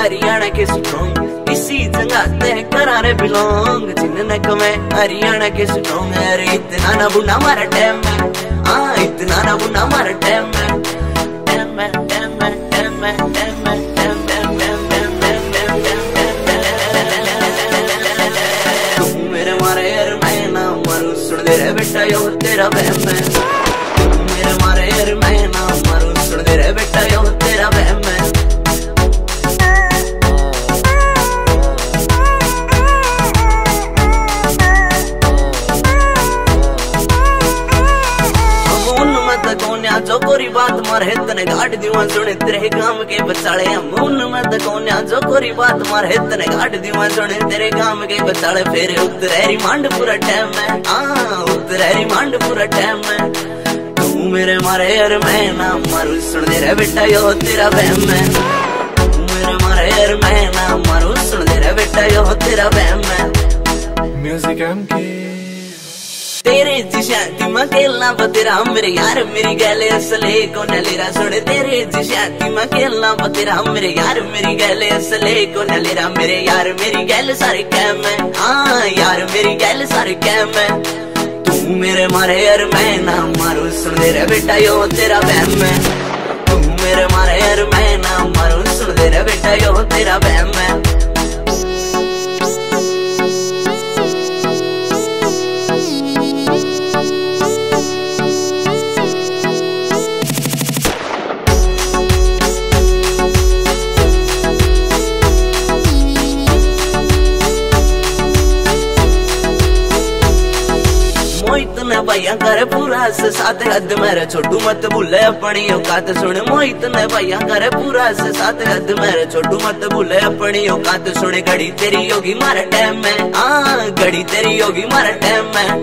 हरियाणा के स्ट्रॉन्ग, इसी जगह ते करारे बिलोंग। जिन्ने को मैं हरियाणा के स्ट्रॉन्ग, अरे इतना ना बुना मारा टाइम में, हाँ इतना ना बुना मारा टाइम में, टाइम में, टाइम में, टाइम में, टाइम में, टाइम में। तू मेरे मारे यार मैं ना मरूं, सुन दे रे बेटा यो तेरा बहम है। तू मेरे मारे यार मैं ना मरूं, सुन दे रे बेटा यो तेरा बहम है। जो कोरी बात मारे तने गाड़ दीवा सुने तेरे गांव के बचाले, मुन मत कोन्या जो कोरी बात मारे तने गाड़ दीवा सुने तेरे गांव के बचाले। फिर उतरेरी मांड पूरा टाइम में, हाँ उतरेरी मांड पूरा टाइम में। तू मेरे मारे यार मैं ना मरूं, सुन दे रे बेटा यो तेरा बहम है। तू मेरे मारे यार मैं ना मरूं, सुन दे रे बेटा यो तेरा बहम है। म्यूजिक एम के तेरे जिशाती में खेलना बतेरा मेरे यार मेरी गैले असले को न लेरा। सुने तेरे जिशाती में खेलना बतेरा मेरे यार मेरी गैले असले को न लेरा। मेरे यार मेरी गैले सारे कैम है, हाँ यार मेरी गैले सारे कैम है। तू मेरे मारे यार मैं ना मारूं, सुन दे रे बेटा यो तेरा बहम है। तू मेरे मारे यार मैं ना मारूं, सुन दे रे बेटा यो तेरा बहम है। मोहित ने भैया करे पूरा से साथ हद मेरे, छोटू मत भूले अपनी औकात सुन। मोहित ने भैया करे पूरा से साथ हद मेरे, छोटू मत भूले अपनी औकात सुन। घड़ी तेरी होगी मारा टाइम में, हाँ घड़ी तेरी होगी मारा टाइम में।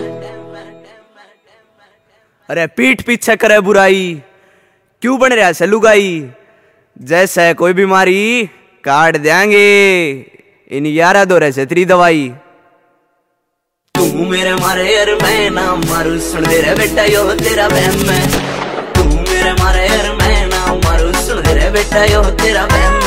अरे पीठ पीछे करे बुराई, क्यों बन रहा है लुगाई। जैसे कोई बीमारी काट देंगे, इन 11 दौरे से तेरी दवाई। तू मेरे मारे यार मैं ना मारूं, सुन दे रे बेटा यो तेरा बहम है। तू मेरे मारे यार मैं ना मारूं, सुन दे रे बेटा यो तेरा बहम है।